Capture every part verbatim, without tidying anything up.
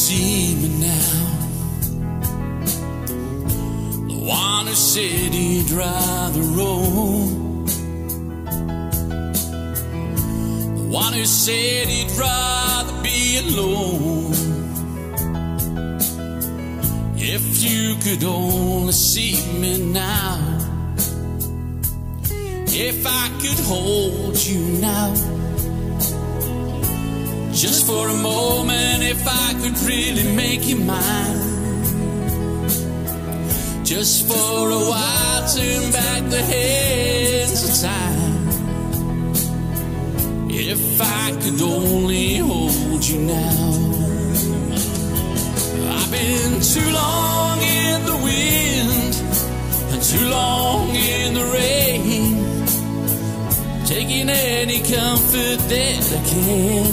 see me now? The one who said he'd rather roam, the one who said he'd rather be alone. If you could only see me now, if I could hold you now, just for a moment, if I could really make you mine, just for a while, turn back the hands of time. If I could only hold you now. I've been too long in the wind and too long in the rain, taking any comfort that I can,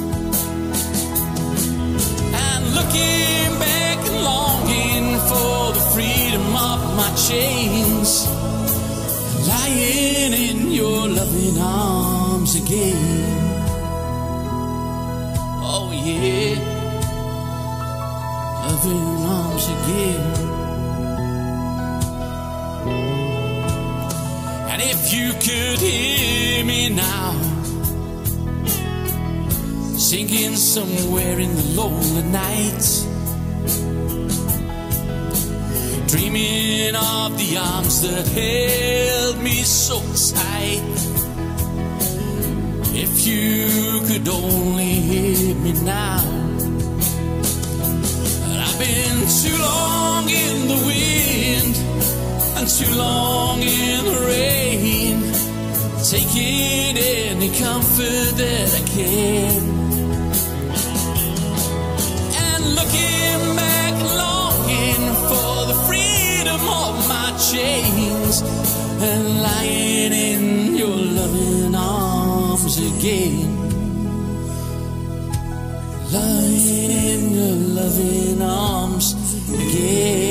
and looking back and longing for the freedom of my chains, lying in your loving arms again. Oh yeah, loving arms again. And if you could hear me now, sinking somewhere in the lonely night, dreaming of the arms that held me so tight. If you could only hear me now. I've been too long in the wind and too long in the rain, taking any comfort that I can, and looking back longing for the freedom of my chains, and lying in your loving arms again, lying in your loving arms again.